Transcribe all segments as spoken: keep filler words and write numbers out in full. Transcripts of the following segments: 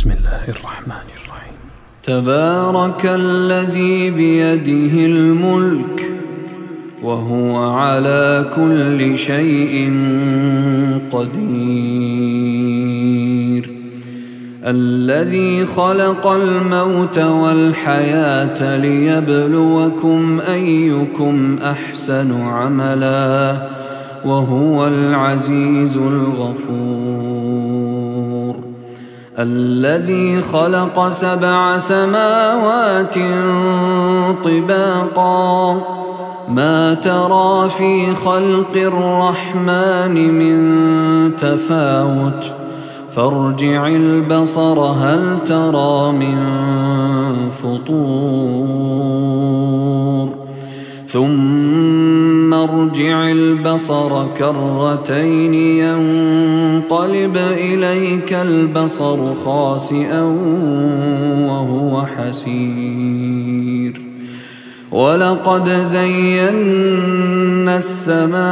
بسم الله الرحمن الرحيم. تبارك الذي بيده الملك وهو على كل شيء قدير، الذي خلق الموت والحياة ليبلوكم أيكم أحسن عملا وهو العزيز الغفور، الذي خلق سبع سماوات طباقا ما ترى في خلق الرحمن من تفاوت فارجع البصر هل ترى من فطور ثم ارجع البصر كرتين ينقلب إليك البصر خاسئا وهو حسير، ولقد زينا السماء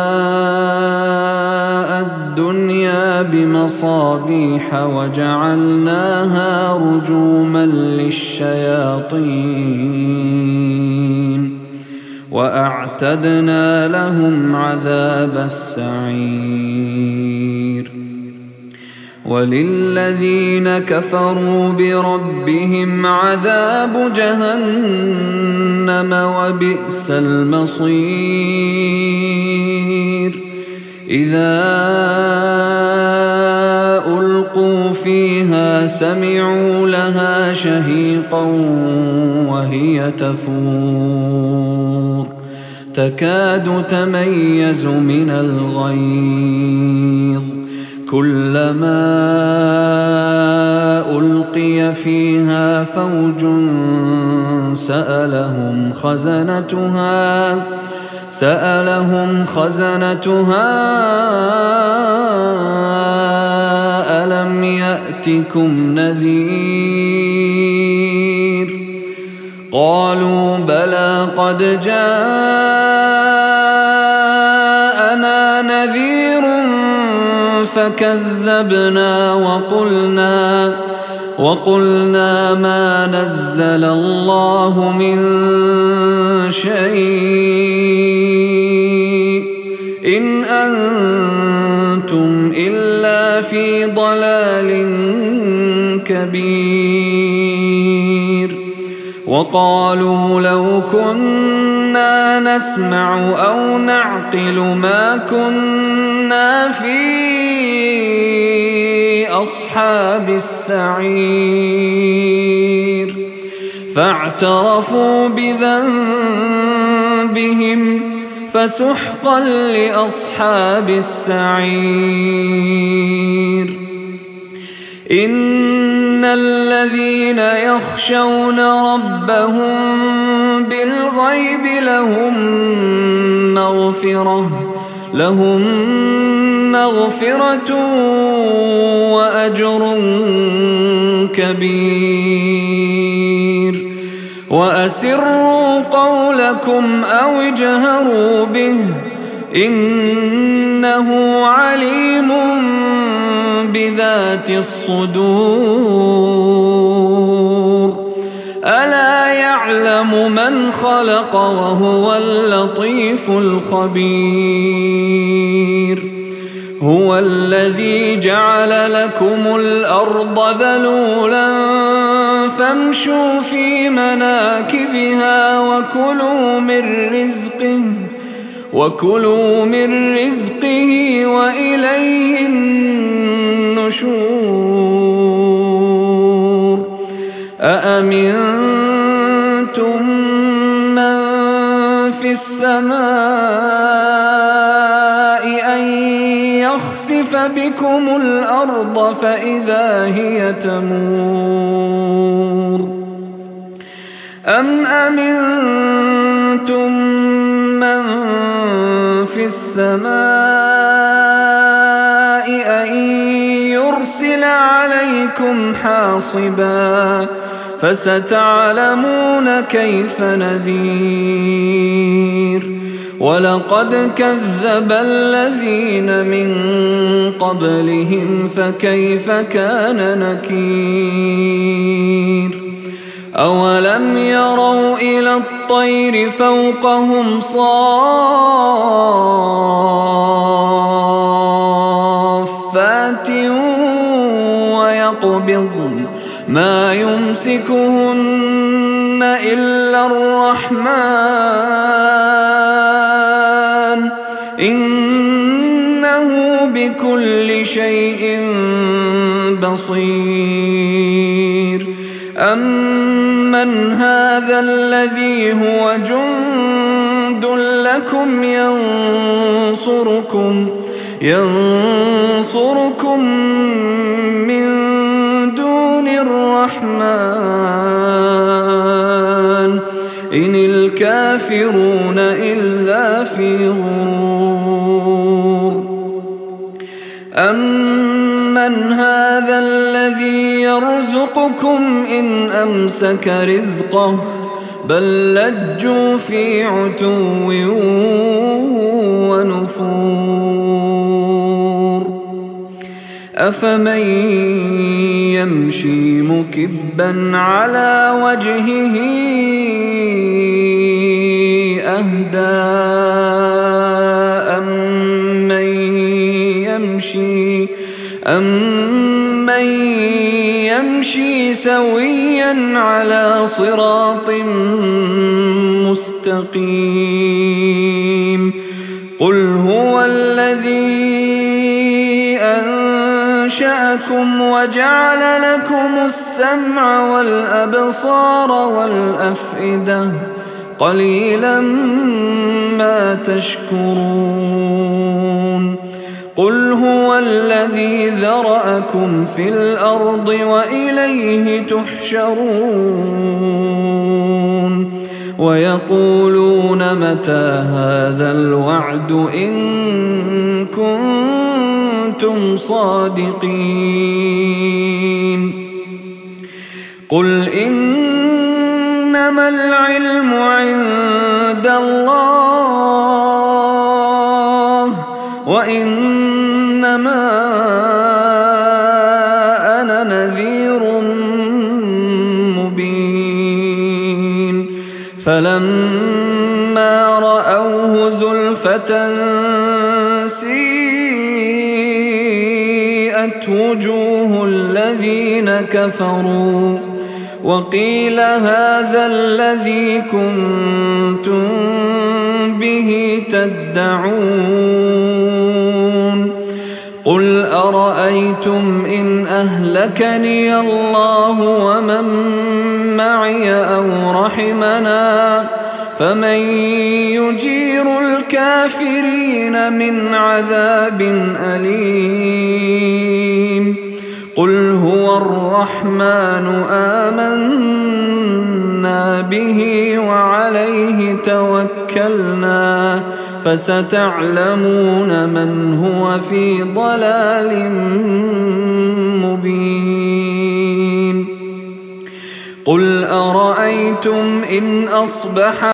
الدنيا بمصابيح وجعلناها رجوما للشياطين وأعتدنا لهم عذاب السعير، وللذين كفروا بربهم عذاب جهنم وبئس المصير، إذا ألقوا فيها سمعوا لها شهيقا وهي تفور تكاد تميز من الغيظ، كلما ألقي فيها فوج سألهم خزنتها سألهم خزنتها ألم يأتكم نذير، قالوا بلى قد جاءنا نذير فكذبنا وقلنا وقلنا ما نزل الله من شيء إن أنتم إلا في ضلال كبير، وقالوا لو كنا نسمع أو نعقل ما كنا في أصحاب السعير، فاعترفوا بذنبهم فسحقا لأصحاب السعير. إن الذين يخشون ربهم بالغيب لهم مغفرة لهم مغفرة وأجر كبير، وأسروا قولكم أو اجهروا به إنه عليم بذات الصدور، ألا يعلم من خلق وهو اللطيف الخبير، هو الذي جعل لكم الأرض ذلولا فامشوا في مناكبها وكلوا من رزقه وكلوا من رزقه وإليه النشور، أأمنتم من في السماء أن يخسف بكم الأرض فإذا هي تمور، أم أمنتم من في السماء أن يرسل عليكم حاصبا فستعلمون كيف نذير، ولقد كذب الذين من قبلهم فكيف كان نكير أولم يروا إلى الطير فوقهم صافات ويقبضن ما يمسكهن إلا الرحمن إنه بكل شيء بصير أمن هذا الذي هو جند لكم ينصركم ينصركم من دون الرحمن إن الكافرون إلا في غرور أمن هذا الذي يرزقكم إن أمسك رزقه بل لجوا في عتو ونفور أفمن يمشي مكبا على وجهه أهدى أمن يمشي أمن يمشي سويا على صراط مستقيم قل هو الذي أنشأكم وجعل لكم السمع والأبصار والأفئدة قليلا ما تشكرون قل هو الذي ذرأكم في الأرض وإليه تحشرون ويقولون متى هذا الوعد إن كنتم صادقين قل إنما العلم عند الله وإنما أنا نذير مبين فلما رأوه زلفة سيئت وجوه الذين كفروا وقيل هذا الذي كنتم به تدعون قل أرأيتم إن أهلكني الله ومن معي أو رحمنا فمن يجير الكافرين من عذاب أليم قل هو الرحمن آمنا به وعليه توكلنا فستعلمون من هو في ضلال مبين قل أرأيتم إن أصبح